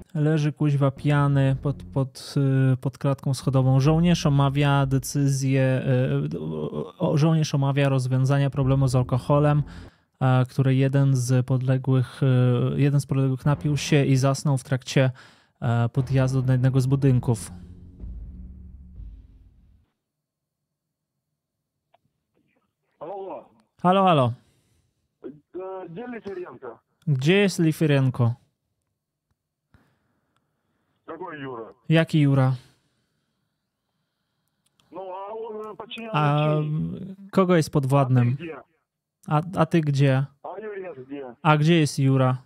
Leży kuźwa pijany pod klatką schodową. Żołnierz omawia decyzję, żołnierz omawia rozwiązanie problemu z alkoholem, który jeden z podległych napił się i zasnął w trakcie podjazdu do jednego z budynków. Halo, halo. Gdzie jest Lifirenko? Jaki Jura? A kogo jest podwładnym? A ty gdzie? A gdzie jest Jura?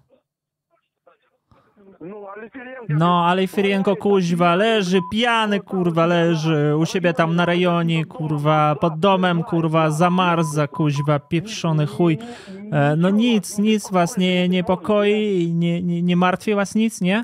No, ale Lifirenko, kuźwa, leży, pijany, kurwa, leży u siebie tam na rejonie, kurwa, pod domem, kurwa, zamarza, kuźwa, pieprzony chuj. No nic was nie niepokoi, nie martwi was nic, nie?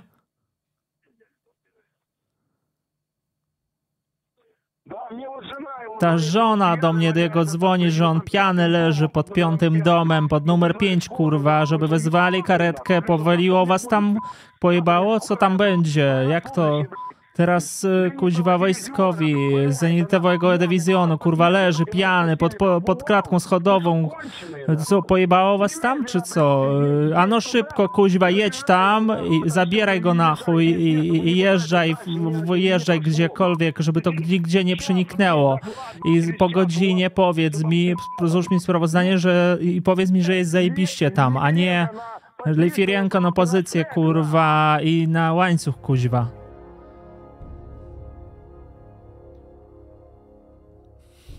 Ta żona do mnie, do jego dzwoni, że on pijany leży pod 5. domem, pod numer 5, kurwa, żeby wezwali karetkę, powaliło was tam, pojebało? Co tam będzie? Jak to? Teraz, kuźwa, wojskowi z zenitowego dywizjonu, kurwa, leży pijany pod klatką schodową. Co, pojebało was tam, czy co? Ano szybko, kuźwa, jedź tam i zabieraj go na chuj i jeżdżaj gdziekolwiek, żeby to nigdzie nie przeniknęło. I po godzinie powiedz mi, złóż mi sprawozdanie, i powiedz mi, że jest zajebiście tam, a nie Lifirenko na pozycję, kurwa, i na łańcuch, kuźwa.